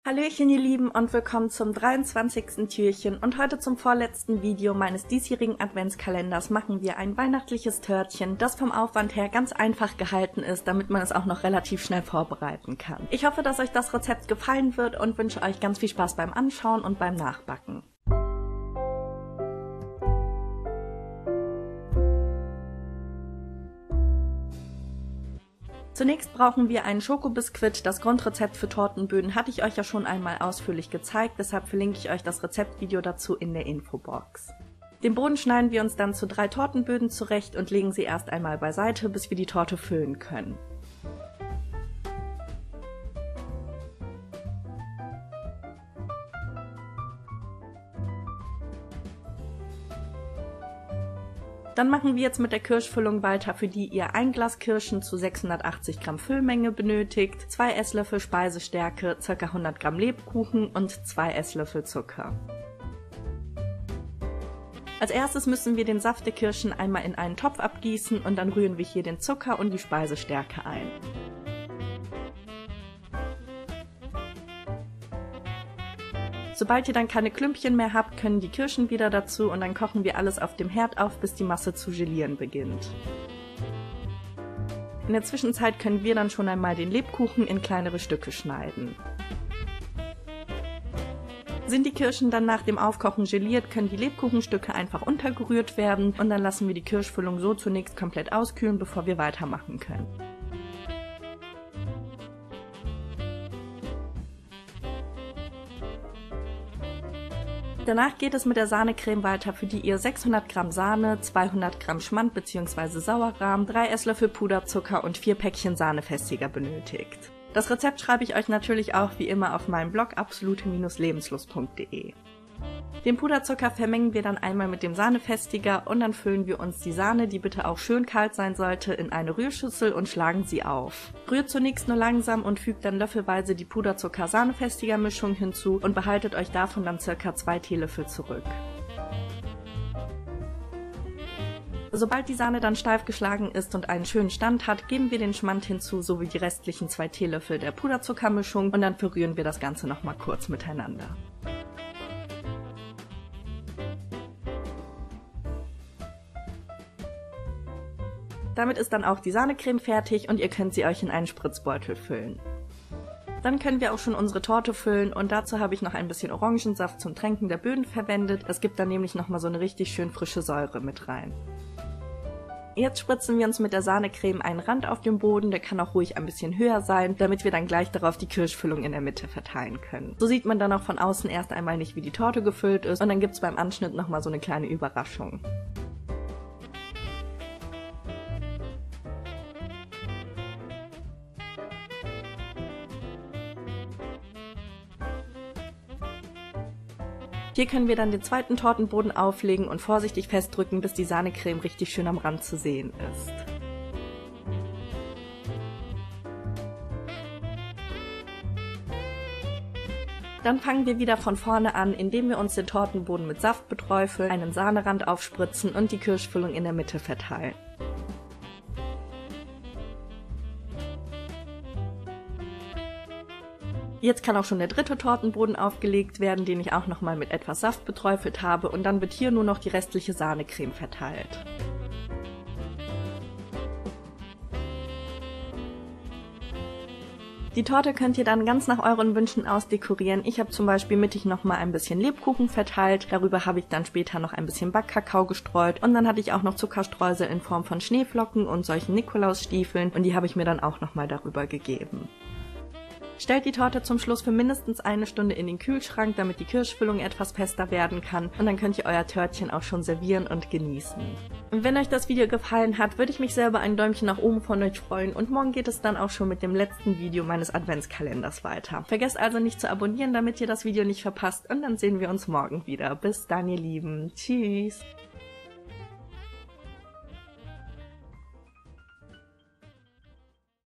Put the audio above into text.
Hallöchen ihr Lieben und willkommen zum 23. Türchen und heute zum vorletzten Video meines diesjährigen Adventskalenders machen wir ein weihnachtliches Törtchen, das vom Aufwand her ganz einfach gehalten ist, damit man es auch noch relativ schnell vorbereiten kann. Ich hoffe, dass euch das Rezept gefallen wird und wünsche euch ganz viel Spaß beim Anschauen und beim Nachbacken. Zunächst brauchen wir einen Schokobiskuit. Das Grundrezept für Tortenböden hatte ich euch ja schon einmal ausführlich gezeigt, deshalb verlinke ich euch das Rezeptvideo dazu in der Infobox. Den Boden schneiden wir uns dann zu 3 Tortenböden zurecht und legen sie erst einmal beiseite, bis wir die Torte füllen können. Dann machen wir jetzt mit der Kirschfüllung weiter, für die ihr ein Glas Kirschen zu 680 Gramm Füllmenge benötigt, 2 Esslöffel Speisestärke, ca. 100 Gramm Lebkuchen und 2 Esslöffel Zucker. Als erstes müssen wir den Saft der Kirschen einmal in einen Topf abgießen und dann rühren wir hier den Zucker und die Speisestärke ein. Sobald ihr dann keine Klümpchen mehr habt, können die Kirschen wieder dazu und dann kochen wir alles auf dem Herd auf, bis die Masse zu gelieren beginnt. In der Zwischenzeit können wir dann schon einmal den Lebkuchen in kleinere Stücke schneiden. Sind die Kirschen dann nach dem Aufkochen geliert, können die Lebkuchenstücke einfach untergerührt werden und dann lassen wir die Kirschfüllung so zunächst komplett auskühlen, bevor wir weitermachen können. Danach geht es mit der Sahnecreme weiter, für die ihr 600 Gramm Sahne, 200 Gramm Schmand bzw. Sauerrahm, 3 Esslöffel Puderzucker und 4 Päckchen Sahnefestiger benötigt. Das Rezept schreibe ich euch natürlich auch wie immer auf meinem Blog absolute-lebenslust.de. Den Puderzucker vermengen wir dann einmal mit dem Sahnefestiger und dann füllen wir uns die Sahne, die bitte auch schön kalt sein sollte, in eine Rührschüssel und schlagen sie auf. Rührt zunächst nur langsam und fügt dann löffelweise die Puderzucker-Sahnefestiger-Mischung hinzu und behaltet euch davon dann ca. 2 Teelöffel zurück. Sobald die Sahne dann steif geschlagen ist und einen schönen Stand hat, geben wir den Schmand hinzu sowie die restlichen 2 Teelöffel der Puderzuckermischung und dann verrühren wir das Ganze nochmal kurz miteinander. Damit ist dann auch die Sahnecreme fertig und ihr könnt sie euch in einen Spritzbeutel füllen. Dann können wir auch schon unsere Torte füllen und dazu habe ich noch ein bisschen Orangensaft zum Tränken der Böden verwendet. Das gibt dann nämlich nochmal so eine richtig schön frische Säure mit rein. Jetzt spritzen wir uns mit der Sahnecreme einen Rand auf dem Boden, der kann auch ruhig ein bisschen höher sein, damit wir dann gleich darauf die Kirschfüllung in der Mitte verteilen können. So sieht man dann auch von außen erst einmal nicht, wie die Torte gefüllt ist und dann gibt es beim Anschnitt nochmal so eine kleine Überraschung. Hier können wir dann den zweiten Tortenboden auflegen und vorsichtig festdrücken, bis die Sahnecreme richtig schön am Rand zu sehen ist. Dann fangen wir wieder von vorne an, indem wir uns den Tortenboden mit Saft beträufeln, einen Sahnerand aufspritzen und die Kirschfüllung in der Mitte verteilen. Jetzt kann auch schon der dritte Tortenboden aufgelegt werden, den ich auch nochmal mit etwas Saft beträufelt habe und dann wird hier nur noch die restliche Sahnecreme verteilt. Die Torte könnt ihr dann ganz nach euren Wünschen ausdekorieren. Ich habe zum Beispiel mittig nochmal ein bisschen Lebkuchen verteilt, darüber habe ich dann später noch ein bisschen Backkakao gestreut und dann hatte ich auch noch Zuckerstreusel in Form von Schneeflocken und solchen Nikolausstiefeln und die habe ich mir dann auch nochmal darüber gegeben. Stellt die Torte zum Schluss für mindestens 1 Stunde in den Kühlschrank, damit die Kirschfüllung etwas fester werden kann und dann könnt ihr euer Törtchen auch schon servieren und genießen. Und wenn euch das Video gefallen hat, würde ich mich selber ein Däumchen nach oben von euch freuen und morgen geht es dann auch schon mit dem letzten Video meines Adventskalenders weiter. Vergesst also nicht zu abonnieren, damit ihr das Video nicht verpasst und dann sehen wir uns morgen wieder. Bis dann ihr Lieben. Tschüss!